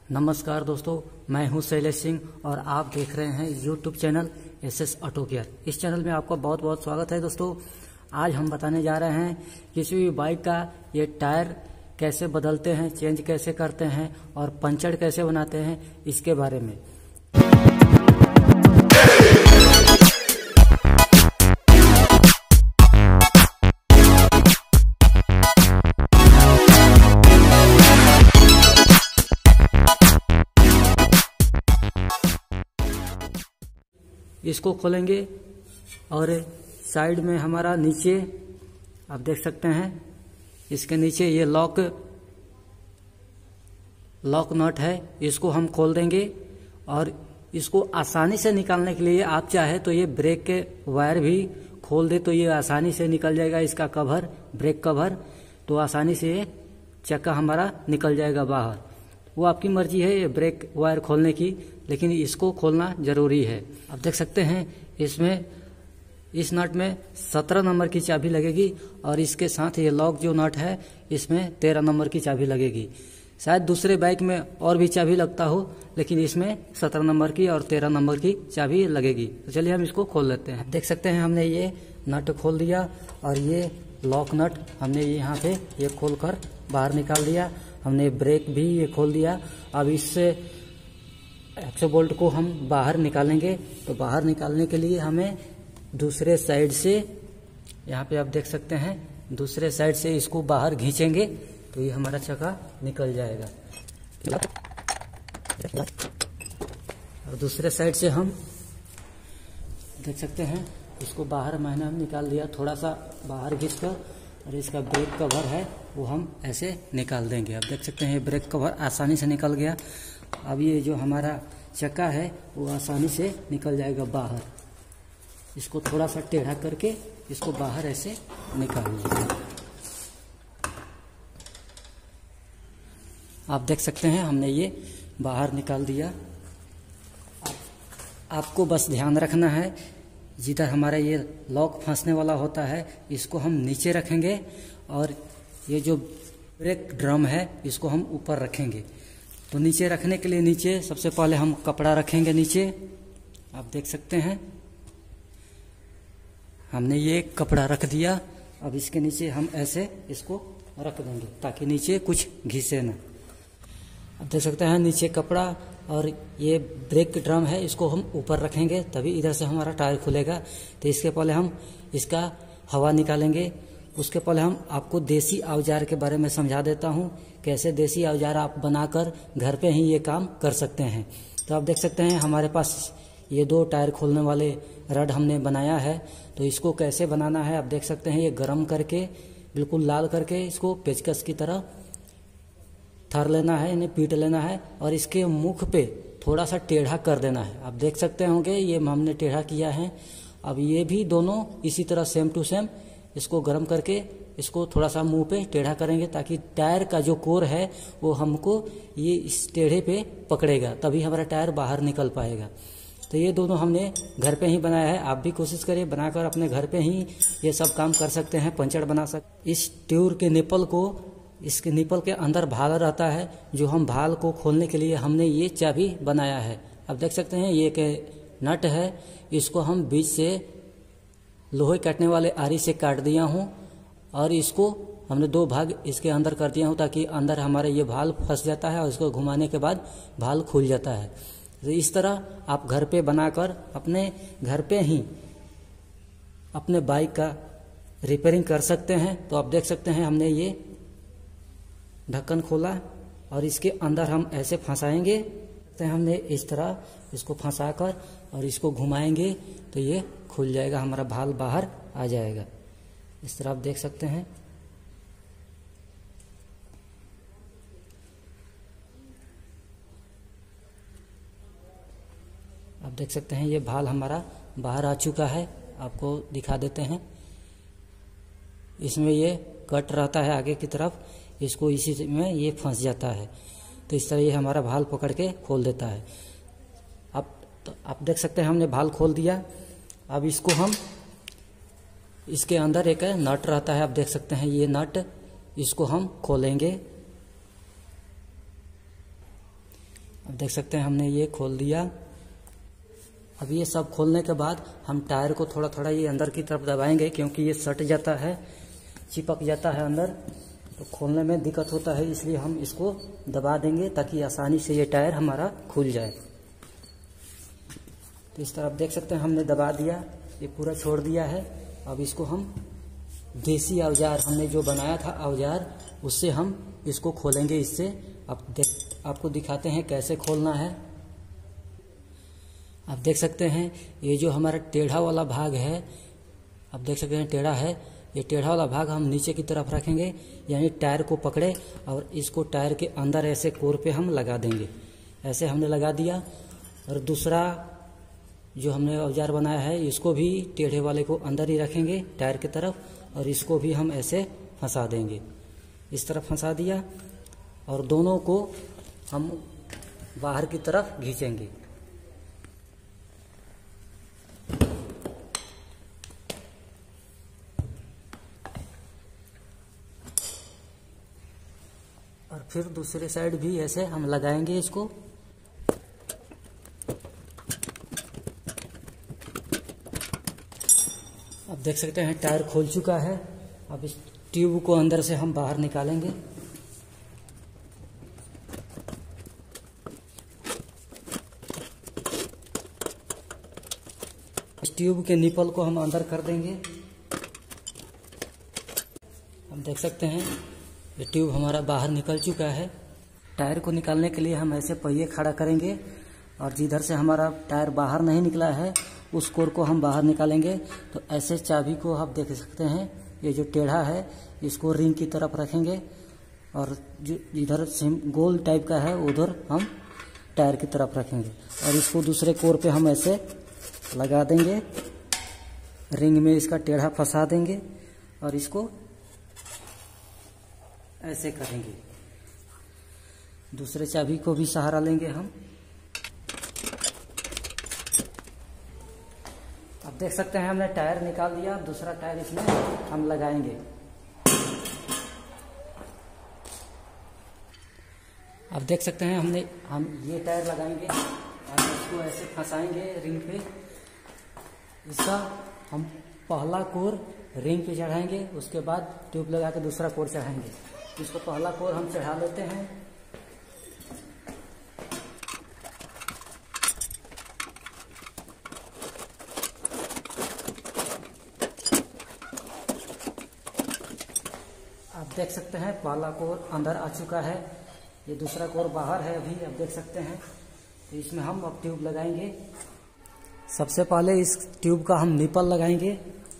नमस्कार दोस्तों, मैं हूं शैलेश सिंह और आप देख रहे हैं YouTube channel SS auto care. इस चैनल में आपका बहुत बहुत स्वागत है। दोस्तों, आज हम बताने जा रहे हैं किसी भी बाइक का ये टायर कैसे बदलते हैं, चेंज कैसे करते हैं और पंचर कैसे बनाते हैं, इसके बारे में। इसको खोलेंगे और साइड में हमारा नीचे आप देख सकते हैं, इसके नीचे ये लॉक नट है, इसको हम खोल देंगे। और इसको आसानी से निकालने के लिए आप चाहे तो ये ब्रेक के वायर भी खोल दे तो ये आसानी से निकल जाएगा। इसका कवर, ब्रेक कवर, तो आसानी से ये चक्का हमारा निकल जाएगा बाहर। वो आपकी मर्जी है ये ब्रेक वायर खोलने की, लेकिन इसको खोलना जरूरी है। आप देख सकते हैं इसमें, इस नट में 17 नंबर की चाबी लगेगी और इसके साथ ये लॉक जो नट है इसमें 13 नंबर की चाबी लगेगी। शायद दूसरे बाइक में और भी चाबी लगता हो, लेकिन इसमें 17 नंबर की और 13 नंबर की चाबी लगेगी। तो चलिए हम इसको खोल लेते हैं। देख सकते हैं हमने ये नट खोल दिया और ये लॉक नट हमने यहाँ पे ये खोल कर बाहर निकाल दिया। हमने ब्रेक भी ये खोल दिया। अब इससे 100 वोल्ट को हम बाहर निकालेंगे। तो बाहर निकालने के लिए हमें दूसरे साइड से, यहाँ पे आप देख सकते हैं, दूसरे साइड से इसको बाहर खींचेंगे तो ये हमारा चक्का निकल जाएगा। और दूसरे साइड से हम देख सकते हैं इसको बाहर मैंने हम निकाल दिया, थोड़ा सा बाहर खींचकर। और इसका ब्रेक कवर है वो हम ऐसे निकाल देंगे। आप देख सकते हैं ब्रेक कवर आसानी से निकल गया। अब ये जो हमारा चक्का है वो आसानी से निकल जाएगा बाहर। इसको थोड़ा सा टेढ़ा करके इसको बाहर ऐसे निकाल लीजिए। आप देख सकते हैं हमने ये बाहर निकाल दिया। आपको बस ध्यान रखना है, जिधर हमारा ये लॉक फंसने वाला होता है इसको हम नीचे रखेंगे और ये जो ब्रेक ड्रम है इसको हम ऊपर रखेंगे। तो नीचे रखने के लिए नीचे सबसे पहले हम कपड़ा रखेंगे नीचे। आप देख सकते हैं हमने ये कपड़ा रख दिया। अब इसके नीचे हम ऐसे इसको रख देंगे ताकि नीचे कुछ घिसे ना। अब देख सकते हैं नीचे कपड़ा और ये ब्रेक ड्रम है, इसको हम ऊपर रखेंगे तभी इधर से हमारा टायर खुलेगा। तो इसके पहले हम इसका हवा निकालेंगे। उसके पहले हम आपको देसी औजार के बारे में समझा देता हूँ, कैसे देसी औजार आप बनाकर घर पे ही ये काम कर सकते हैं। तो आप देख सकते हैं हमारे पास ये 2 टायर खोलने वाले रड हमने बनाया है। तो इसको कैसे बनाना है आप देख सकते हैं। ये गर्म करके, बिल्कुल लाल करके, इसको पेचकस की तरह थर लेना है, इन्हें पीट लेना है और इसके मुख पे थोड़ा सा टेढ़ा कर देना है। आप देख सकते होंगे ये हमने टेढ़ा किया है। अब ये भी दोनों इसी तरह सेम टू सेम इसको गर्म करके इसको थोड़ा सा मुंह पे टेढ़ा करेंगे ताकि टायर का जो कोर है वो हमको ये इस टेढ़े पे पकड़ेगा, तभी हमारा टायर बाहर निकल पाएगा। तो ये दोनों हमने घर पे ही बनाया है। आप भी कोशिश करिए बनाकर अपने घर पे ही ये सब काम कर सकते हैं, पंचर बना सकते। इस ट्यूब के निपल को, इसके निपल के अंदर भाल रहता है, जो हम भाल को खोलने के लिए हमने ये चाबी बनाया है। अब देख सकते हैं ये एक नट है, इसको हम बीच से लोहे काटने वाले आरी से काट दिया हूँ और इसको हमने 2 भाग इसके अंदर कर दिया हूँ ताकि अंदर हमारे ये भाल फंस जाता है और इसको घुमाने के बाद भाल खुल जाता है। तो इस तरह आप घर पे बनाकर अपने घर पे ही अपने बाइक का रिपेयरिंग कर सकते हैं। तो आप देख सकते हैं हमने ये ढक्कन खोला और इसके अंदर हम ऐसे फंसाएंगे। तो हमने इस तरह इसको फंसाकर और इसको घुमाएंगे तो ये खुल जाएगा, हमारा भाल बाहर आ जाएगा। इस तरह आप देख सकते हैं। आप देख सकते हैं ये भाल हमारा बाहर आ चुका है। आपको दिखा देते हैं, इसमें ये कट रहता है आगे की तरफ, इसको इसी में ये फंस जाता है। तो इस तरह ये हमारा भाल पकड़ के खोल देता है। आप देख सकते हैं हमने भाल खोल दिया। अब इसको हम, इसके अंदर एक नट रहता है, आप देख सकते हैं ये नट, इसको हम खोलेंगे। अब देख सकते हैं हमने ये खोल दिया। अब ये सब खोलने के बाद हम टायर को थोड़ा थोड़ा ये अंदर की तरफ दबाएंगे, क्योंकि ये सट जाता है, चिपक जाता है अंदर, तो खोलने में दिक्कत होता है, इसलिए हम इसको दबा देंगे ताकि आसानी से ये टायर हमारा खुल जाए। तो इस तरफ देख सकते हैं हमने दबा दिया, ये पूरा छोड़ दिया है। अब इसको हम देसी औजार हमने जो बनाया था औजार, उससे हम इसको खोलेंगे इससे। अब आपको दिखाते हैं कैसे खोलना है। आप देख सकते हैं ये जो हमारा टेढ़ा वाला भाग है, आप देख सकते हैं टेढ़ा है, ये टेढ़ा वाला भाग हम नीचे की तरफ रखेंगे, यानी टायर को पकड़े और इसको टायर के अंदर ऐसे कोर पे हम लगा देंगे। ऐसे हमने लगा दिया। और दूसरा जो हमने औजार बनाया है, इसको भी टेढ़े वाले को अंदर ही रखेंगे टायर की तरफ, और इसको भी हम ऐसे फंसा देंगे। इस तरफ फंसा दिया और दोनों को हम बाहर की तरफ खींचेंगे। और फिर दूसरे साइड भी ऐसे हम लगाएंगे इसको। अब देख सकते हैं टायर खोल चुका है। अब इस ट्यूब को अंदर से हम बाहर निकालेंगे। इस ट्यूब के निपल को हम अंदर कर देंगे। हम देख सकते हैं ये ट्यूब हमारा बाहर निकल चुका है। टायर को निकालने के लिए हम ऐसे पहिए खड़ा करेंगे और जिधर से हमारा टायर बाहर नहीं निकला है उस कोर को हम बाहर निकालेंगे। तो ऐसे चाबी को आप देख सकते हैं, ये जो टेढ़ा है इसको रिंग की तरफ रखेंगे और जो इधर सेम गोल टाइप का है उधर हम टायर की तरफ रखेंगे और इसको दूसरे कोर पे हम ऐसे लगा देंगे। रिंग में इसका टेढ़ा फंसा देंगे और इसको ऐसे करेंगे। दूसरे चाबी को भी सहारा लेंगे हम। अब देख सकते हैं हमने टायर निकाल दिया। दूसरा टायर इसमें हम लगाएंगे। अब देख सकते हैं हम ये टायर लगाएंगे और इसको ऐसे फंसाएंगे रिंग पे। इसका हम पहला कोर रिंग पे चढ़ाएंगे, उसके बाद ट्यूब लगा के दूसरा कोर चढ़ाएंगे। इसको पहला कोर हम चढ़ा लेते हैं। आप देख सकते हैं पहला कोर अंदर आ चुका है, ये दूसरा कोर बाहर है अभी, आप देख सकते हैं। तो इसमें हम अब ट्यूब लगाएंगे। सबसे पहले इस ट्यूब का हम निपल लगाएंगे।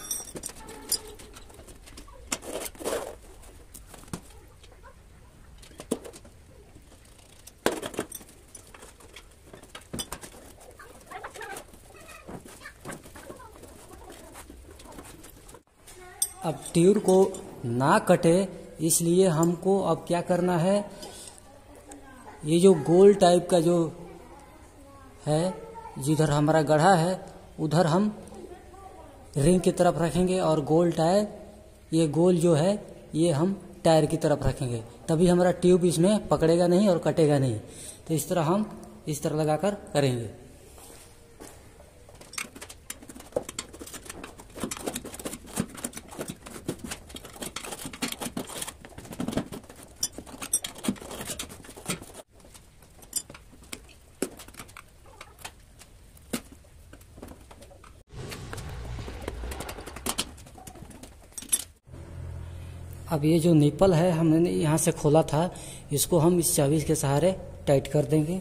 अब ट्यूब को ना कटे इसलिए हमको अब क्या करना है, ये जो गोल टाइप का जो है जिधर हमारा गड्ढा है उधर हम रिंग की तरफ रखेंगे और गोल टायर, ये गोल जो है ये हम टायर की तरफ रखेंगे, तभी हमारा ट्यूब इसमें पकड़ेगा नहीं और कटेगा नहीं। तो इस तरह हम इस तरह लगाकर करेंगे। अब ये जो निपल है हमने यहाँ से खोला था, इसको हम इस चाबी के सहारे टाइट कर देंगे।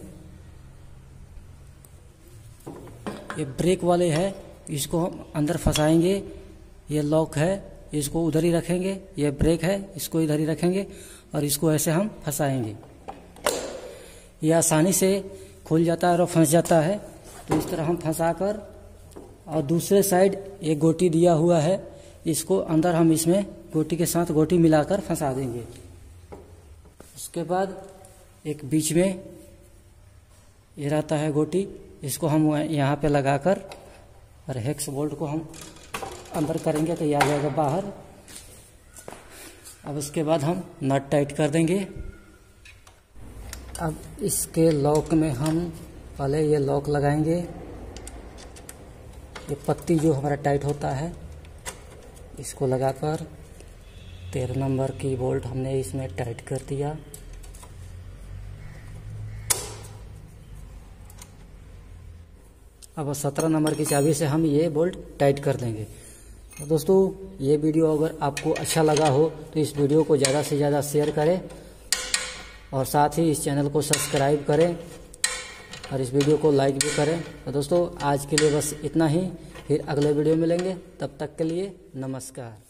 ये ब्रेक वाले है, इसको हम अंदर फंसाएंगे। ये लॉक है, इसको उधर ही रखेंगे। ये ब्रेक है, इसको इधर ही रखेंगे और इसको ऐसे हम फंसाएंगे। ये आसानी से खुल जाता है और फंस जाता है। तो इस तरह हम फंसा कर, और दूसरे साइड एक गोटी दिया हुआ है, इसको अंदर हम इसमें गोटी के साथ गोटी मिलाकर फंसा देंगे। उसके बाद एक बीच में ये रहता है गोटी, इसको हम यहाँ पे लगाकर और हेक्स बोल्ट को हम अंदर करेंगे तो ये आ जाएगा बाहर। अब उसके बाद हम नट टाइट कर देंगे। अब इसके लॉक में हम पहले ये लॉक लगाएंगे। ये पत्ती जो हमारा टाइट होता है इसको लगाकर 13 नंबर की बोल्ट हमने इसमें टाइट कर दिया। अब 17 नंबर की चाबी से हम ये बोल्ट टाइट कर देंगे। तो दोस्तों ये वीडियो अगर आपको अच्छा लगा हो तो इस वीडियो को ज़्यादा से ज़्यादा शेयर करें और साथ ही इस चैनल को सब्सक्राइब करें और इस वीडियो को लाइक भी करें। तो दोस्तों आज के लिए बस इतना ही, फिर अगले वीडियो मिलेंगे, तब तक के लिए नमस्कार।